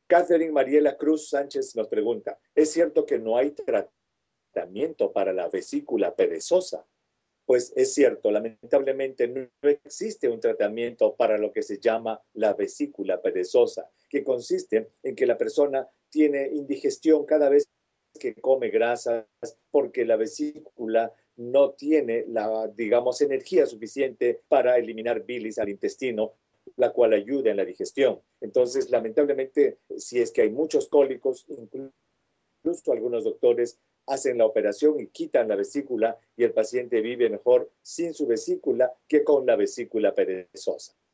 Catherine Mariela Cruz Sánchez nos pregunta, ¿es cierto que no hay tratamiento para la vesícula perezosa? Pues es cierto, lamentablemente no existe un tratamiento para lo que se llama la vesícula perezosa, que consiste en que la persona tiene indigestión cada vez que come grasas porque la vesícula no tiene la, digamos, energía suficiente para eliminar bilis al intestino, la cual ayuda en la digestión. Entonces, lamentablemente, si es que hay muchos cólicos, incluso algunos doctores hacen la operación y quitan la vesícula y el paciente vive mejor sin su vesícula que con la vesícula perezosa.